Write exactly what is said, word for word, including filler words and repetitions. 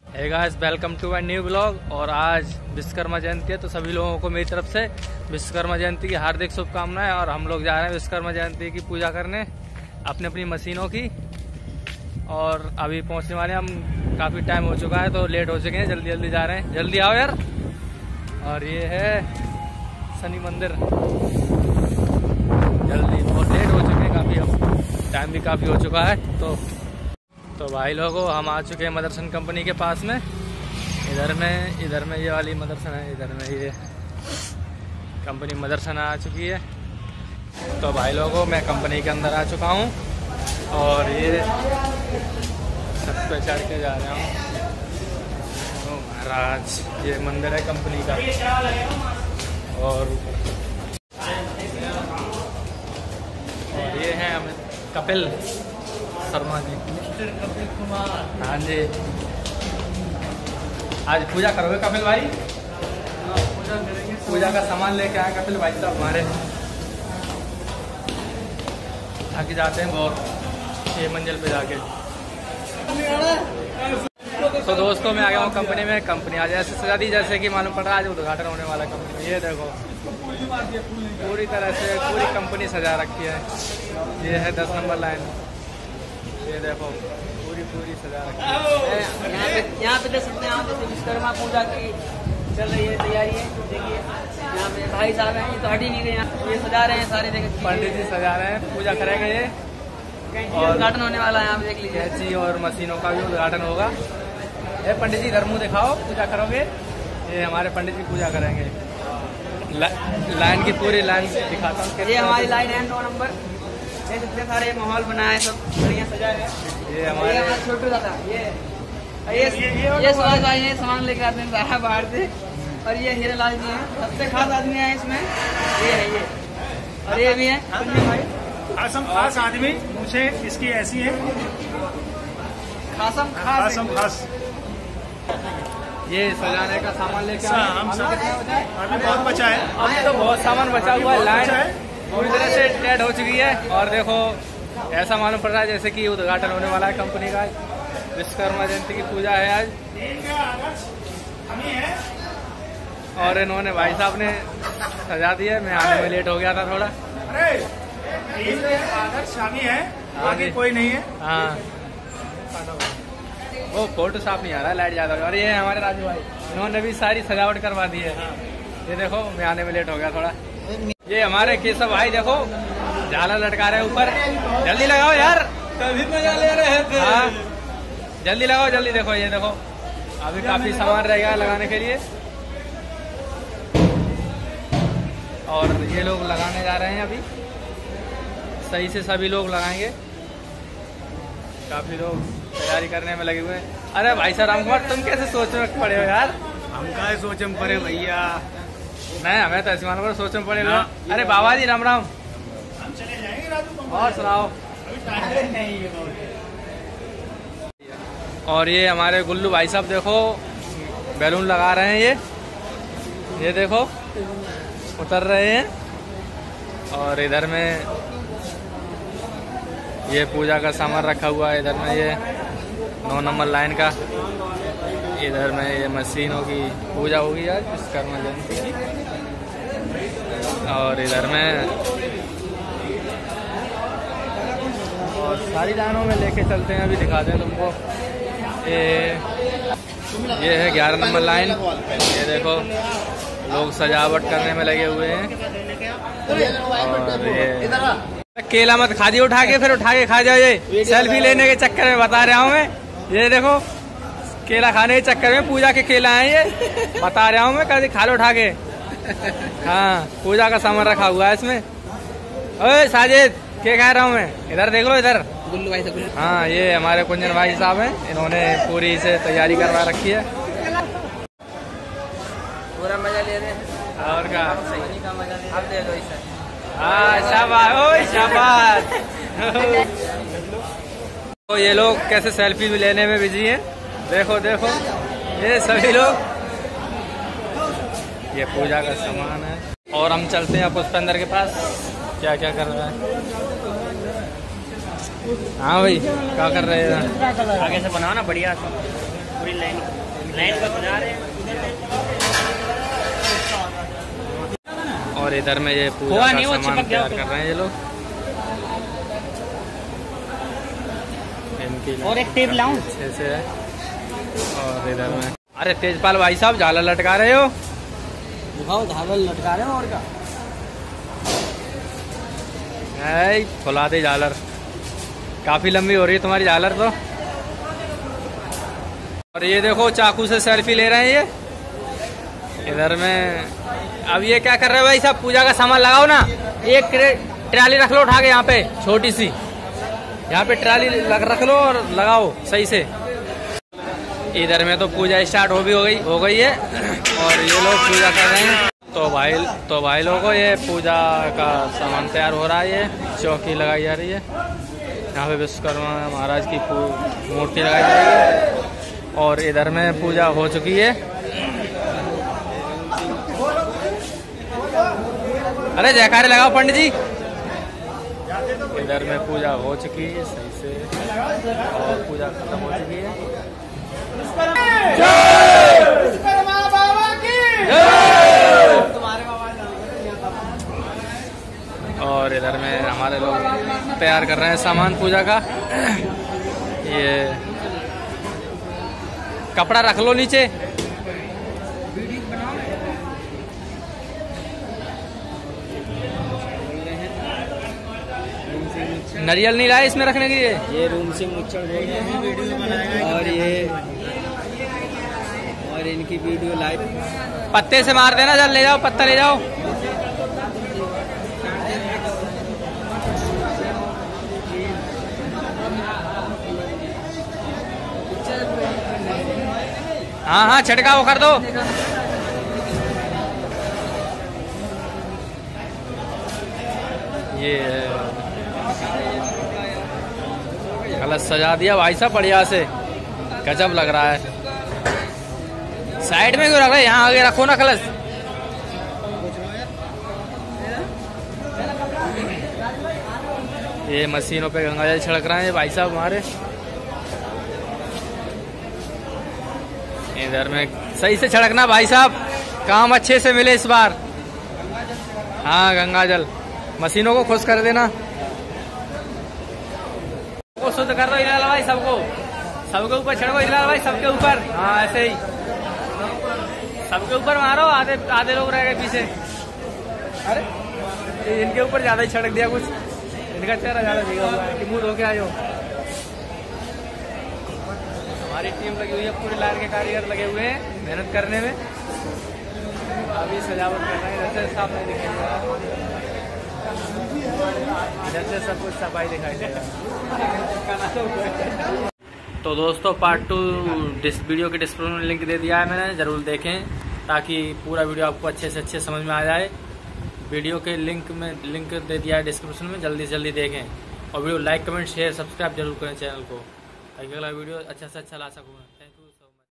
Hey guys, welcome to my new blog. और आज विश्वकर्मा जयंती है, तो सभी लोगों को मेरी तरफ से विश्वकर्मा जयंती की हार्दिक शुभकामनाएं। और हम लोग जा रहे हैं विश्वकर्मा जयंती की पूजा करने अपनी अपनी मशीनों की। और अभी पहुंचने वाले हम, काफ़ी टाइम हो चुका है तो लेट हो चुके हैं, जल्दी जल्दी जा रहे हैं। जल्दी आओ यार। और ये है शनि मंदिर। जल्दी, बहुत लेट हो चुके हैं काफ़ी, अब टाइम भी काफ़ी हो चुका है। तो तो भाई लोगों, हम आ चुके हैं मदरसन कंपनी के पास में। इधर में इधर में ये वाली मदरसन है, इधर में ये कंपनी मदरसन आ चुकी है। तो भाई लोगों, मैं कंपनी के अंदर आ चुका हूँ और ये छत पे चढ़ के जा रहा हूँ। ओ महाराज, ये मंदिर है कंपनी का। और और ये है कपिल शर्मा जी, मिस्टर कपिल कुमार। हाँ जी, आज पूजा करोगे कपिल भाई? हाँ, पूजा करेंगे। पूजा का सामान लेके आए कपिल भाई साहब हमारे। थक जाते हैं बहुत छह मंजिल पे जाके। तो दोस्तों, मैं आ गया हूँ कंपनी में। कंपनी आज ऐसे सजा दी जैसे कि मालूम पड़ रहा है आज उद्घाटन होने वाला कंपनी में। ये देखो, पूरी तरह से पूरी कंपनी सजा रखी है। ये है दस नंबर लाइन। ये देखो, पूरी पूरी सजा रखी है। यहाँ पे यहाँ पे देख सकते हैं, यहाँ पे विश्वकर्मा पूजा की चल रही है तैयारी है। देखिए यहाँ पे भाई साहब हैं, ये तो हट ही नहीं गए, यहाँ ये सजा रहे हैं सारे। देखिए पंडित जी सजा रहे हैं, पूजा करेंगे ये। और उद्घाटन होने वाला है, यहाँ पे देख लीजिए। कैंची और मशीनों का भी उद्घाटन होगा। ये पंडित जी इधर मुँह दिखाओ, पूजा करोगे। ये हमारे पंडित जी पूजा करेंगे। ला, लाइन की पूरी लाइन दिखाता हूँ। ये हमारी लाइन है नौ नंबर। इतने सारे माहौल बनाए, सब बढ़िया सजा है। ये हमारे छोटू दादा, ये ये ये सुभाष भाई ये सामान लेकर आते हैं सारा बाहर से। और ये हीरे लाल जी हैं, सबसे खास आदमी है इसमें। ये है ये, और ये भी है भाई खासम खास आदमी। मुझे इसकी ऐसी है खासम खास खासम खास। ये सजाने का सामान लेके आए हैं। हम सब अभी बहुत बचा है, अभी तो बहुत सामान बचा हुआ है। लाइन पूरी तरह से डेड हो चुकी है। और देखो, ऐसा मालूम पड़ रहा है जैसे कि उद्घाटन होने वाला है कंपनी का। विश्वकर्मा जयंती की पूजा है आज। और इन्होंने भाई साहब ने सजा दिया है। मैं आने में लेट हो गया था थोड़ा। शामी है, आगे कोई नहीं है। हाँ, वो फोटो साफ नहीं आ रहा है, लाइट ज्यादा। और ये हमारे राजू भाई, इन्होंने भी सारी सजावट करवा दी है। ये देखो, मैं आने में लेट हो गया थोड़ा। ये हमारे केशव भाई देखो, जाला लटका रहे ऊपर। जल्दी लगाओ यार, तभी मजा ले रहे थे। हाँ, जल्दी लगाओ जल्दी। देखो, ये देखो, अभी काफी सामान रह गया लगाने के लिए। और ये लोग लगाने जा रहे हैं अभी। सही से सभी लोग लगाएंगे। काफी लोग तैयारी करने में लगे हुए हैं। अरे भाई साहब राम कुमार, तुम कैसे सोच में पड़े हो यार? हम का सोच में पड़े भैया। नहीं, हमें तो ऐसे पर सोच में पड़े हुए। अरे बाबा जी राम राम। हम चले जाएंगे राजू। और सुनाओ। और ये हमारे गुल्लू भाई साहब देखो, बैलून लगा रहे हैं। ये ये देखो, उतर रहे हैं। और इधर में ये पूजा का सामान रखा हुआ है। इधर में ये नौ नंबर लाइन का। इधर में ये मशीनों की पूजा होगी आज विश्वकर्मा जयंती की। और इधर में और सारी लाइनों में लेके चलते हैं, अभी दिखाते हैं तुमको। ये ये है ग्यारह नंबर लाइन। ये देखो, लोग सजावट करने में लगे हुए हैं। और ये केला मत खा दियो उठा के, फिर उठा के खा जाओ। ये सेल्फी लेने के चक्कर में बता रहा हूँ मैं। ये देखो, केला खाने के चक्कर में पूजा के केला है ये, बता रहा हूँ मैं। कभी खा लो उठा के। हाँ, पूजा का सामान रखा हुआ है इसमें। ओए साजिद, क्या कह रहा हूँ मैं? इधर देख लो, इधर गुल्लू भाई से। हाँ, ये हमारे कुंजन भाई साहब हैं। इन्होंने पूरी से तैयारी करवा रखी है। पूरा मजा ले रहे हैं। और क्या, का मजा ले आप ले लो इसे। हाँ, शाबाश, ओए शाबाश। तो ये लोग कैसे सेल्फी भी लेने में बिजी हैं। देखो देखो, ये सभी लोग। ये पूजा का सामान है। और हम चलते हैं पुष्पेंद्र के पास, क्या क्या कर रहा है। हाँ भाई, क्या कर रहे हैं? आगे से बनाओ ना बढ़िया। पूरी लाइन लाइन पर बना रहे हैं। और इधर में ये पूजा हुआ का नहीं, वो सामान चिपक गया तैयार कर रहे हैं ये लोग। इनकी और एक टेप लाऊं? अच्छे से है। और इधर में अरे तेजपाल भाई साहब झालर लटका रहे हो? दिखाओ झालर लटका रहे हो और क्या। ऐ खुला दे झालर, काफी लंबी हो रही है तुम्हारी झालर तो। और ये देखो चाकू से सेल्फी ले रहे हैं ये इधर में। अब ये क्या कर रहे हो भाई साहब? पूजा का सामान लगाओ ना। एक ट्राली रख लो उठा के यहाँ पे, छोटी सी यहाँ पे ट्राली रख लो और लगाओ सही से। इधर में तो पूजा स्टार्ट हो भी हो गई हो गई है और ये लोग पूजा कर रहे हैं। तो भाई तो भाई लोगों को ये पूजा का सामान तैयार हो रहा है। ये चौकी लगाई जा रही है, यहाँ पे विश्वकर्मा महाराज की मूर्ति लगाई जाएगी। और इधर में पूजा हो चुकी है। अरे जयकारे लगाओ पंडित जी। इधर में पूजा हो चुकी है सही से और पूजा खत्म हो चुकी है। और इधर में हमारे लोग तैयार कर रहे हैं सामान पूजा का। ये कपड़ा रख लो नीचे। नारियल नहीं लाए इसमें रखने के लिए। ये रूम से मुच्छर बोल रहे हैं और ये और इनकी वीडियो लाइव पत्ते से मार देना, जल ले जाओ पत्ता ले जाओ। हाँ हाँ छिड़काव कर दो। ये कलश सजा दिया भाई साहब बढ़िया से, गजब लग रहा है। साइड में क्यों रख रहे, यहाँ आगे रखो ना कलश। ये मशीनों पे गंगा जल छिड़क रहे हैं भाई साहब हमारे। इधर में सही से छिड़कना भाई साहब, काम अच्छे से मिले इस बार। हाँ गंगा जल मशीनों को खुश कर देना। वो शुद्ध कर दो इलाल भाई सबको, सबके ऊपर छिड़को इलाल भाई, सबके ऊपर। हाँ ऐसे ही सबके ऊपर मारो। आधे आधे लोग रह गए पीछे। अरे इनके ऊपर ज्यादा ही छिड़क दिया कुछ, इनका चेहरा ज्यादा दिखा हुआ है कि मुंह धो के आ जाओ। हमारी टीम लगी हुई है, पूरे लाइन के कारीगर लगे हुए हैं मेहनत करने में। अभी सजावट कर रहे हैं, इधर से साफ नहीं दिखाई दे रहा, इधर से सब कुछ सफाई दिखाई दे रहा है। तो दोस्तों पार्ट टू डिस वीडियो के डिस्क्रिप्शन में लिंक दे दिया है मैंने, जरूर देखें ताकि पूरा वीडियो आपको अच्छे से अच्छे समझ में आ जाए। वीडियो के लिंक में लिंक दे दिया है डिस्क्रिप्शन में, जल्दी से जल्दी देखें और video like comment share subscribe जरूर करें चैनल को, ताकि अगला वीडियो अच्छा से अच्छा ला सकूँ।